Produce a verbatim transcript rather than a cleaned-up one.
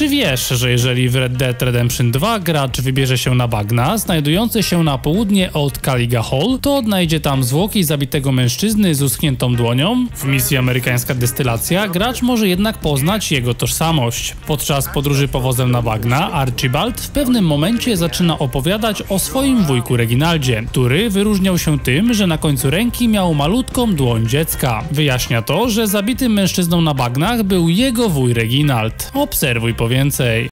Czy wiesz, że jeżeli w Red Dead Redemption dwa gracz wybierze się na bagna znajdujące się na południe od Caliga Hall, to odnajdzie tam zwłoki zabitego mężczyzny z uschniętą dłonią? W misji Amerykańska Destylacja gracz może jednak poznać jego tożsamość. Podczas podróży powozem na bagna Archibald w pewnym momencie zaczyna opowiadać o swoim wujku Reginaldzie, który wyróżniał się tym, że na końcu ręki miał malutką dłoń dziecka. Wyjaśnia to, że zabitym mężczyzną na bagnach był jego wuj Reginald. Obserwuj po więcej.